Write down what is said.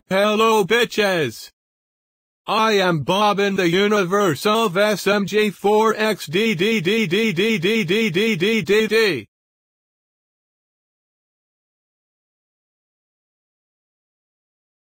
Hello bitches! I am Bob in the universe of SMG4XDDDDDDDDDDD.